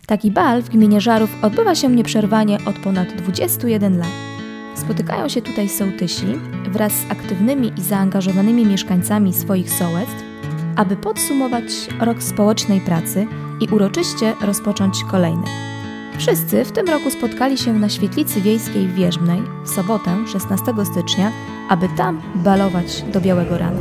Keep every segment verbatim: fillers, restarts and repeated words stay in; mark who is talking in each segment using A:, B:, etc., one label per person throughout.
A: Taki bal w gminie Żarów odbywa się nieprzerwanie od ponad dwudziestu jeden lat. Spotykają się tutaj sołtysi wraz z aktywnymi i zaangażowanymi mieszkańcami swoich sołectw, aby podsumować rok społecznej pracy i uroczyście rozpocząć kolejny. Wszyscy w tym roku spotkali się na świetlicy wiejskiej w Wierzbnej w sobotę szesnastego stycznia, aby tam balować do białego rana.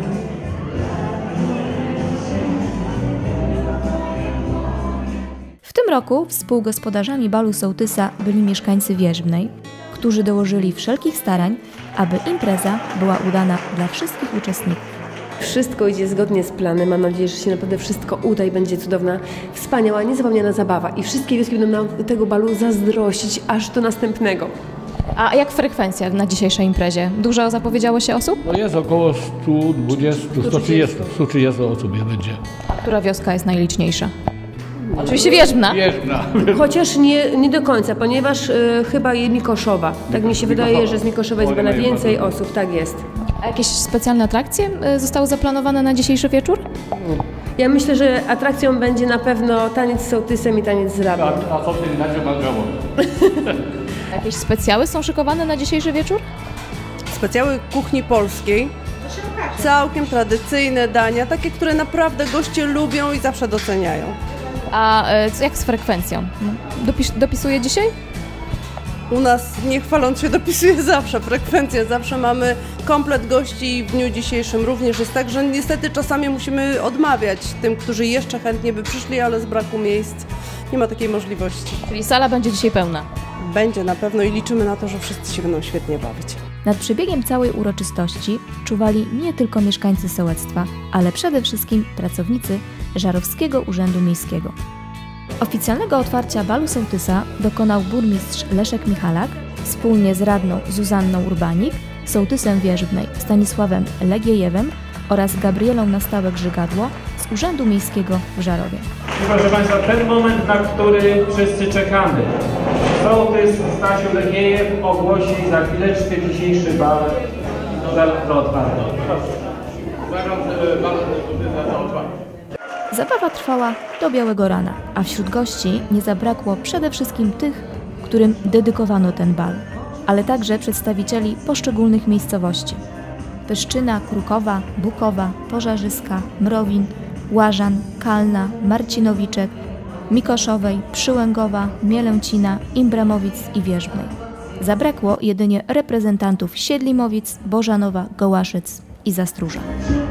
A: W tym roku współgospodarzami balu sołtysa byli mieszkańcy Wierzbnej, którzy dołożyli wszelkich starań, aby impreza była udana dla wszystkich uczestników.
B: Wszystko idzie zgodnie z planem. Mam nadzieję, że się naprawdę wszystko uda i będzie cudowna, wspaniała, niezapomniana zabawa. I wszystkie wioski będą nam tego balu zazdrościć aż do następnego.
A: A jak frekwencja na dzisiejszej imprezie? Dużo zapowiedziało się osób?
C: No jest około stu dwudziestu do stu trzydziestu, stu trzydziestu osób je będzie.
A: A która wioska jest najliczniejsza? Oczywiście Wierzbna.
C: Wierzbna.
B: Chociaż nie, nie do końca, ponieważ y, chyba je Mikoszowa. Tak mi się wydaje, że z Mikoszowa jest chyba najwięcej osób, tak jest.
A: A jakieś specjalne atrakcje zostały zaplanowane na dzisiejszy wieczór?
B: Ja myślę, że atrakcją będzie na pewno taniec z sołtysem i taniec z rabem.
C: A, a co ty inaczej mangało?
A: Jakieś specjały są szykowane na dzisiejszy wieczór?
D: Specjały kuchni polskiej. Całkiem tradycyjne dania, takie, które naprawdę goście lubią i zawsze doceniają.
A: A y, jak z frekwencją? Dopis dopisuje dzisiaj?
D: U nas, nie chwaląc się, dopisuje zawsze frekwencja. Zawsze mamy komplet gości i w dniu dzisiejszym również jest tak, że niestety czasami musimy odmawiać tym, którzy jeszcze chętnie by przyszli, ale z braku miejsc nie ma takiej możliwości.
A: Czyli sala będzie dzisiaj pełna?
D: Będzie na pewno i liczymy na to, że wszyscy się będą świetnie bawić.
A: Nad przebiegiem całej uroczystości czuwali nie tylko mieszkańcy sołectwa, ale przede wszystkim pracownicy Żarowskiego Urzędu Miejskiego. Oficjalnego otwarcia balu sołtysa dokonał burmistrz Leszek Michalak wspólnie z radną Zuzanną Urbanik, sołtysem Wierzbnej Stanisławem Legiejewem oraz Gabrielą Nastałek-Żygadło z Urzędu Miejskiego w Żarowie.
E: Proszę Państwa, ten moment, na który wszyscy czekamy. Sołtys Stasiu Legiejew ogłosi za chwileczkę dzisiejszy bal do otwarcia.
A: Zabawa trwała do białego rana, a wśród gości nie zabrakło przede wszystkim tych, którym dedykowano ten bal, ale także przedstawicieli poszczególnych miejscowości. Pyszczyna, Krukowa, Bukowa, Pożarzyska, Mrowin, Łażan, Kalna, Marcinowiczek, Mikoszowej, Przyłęgowa, Mielęcina, Imbramowic i Wierzbnej. Zabrakło jedynie reprezentantów Siedlimowic, Bożanowa, Gołaszyc i Zastróża.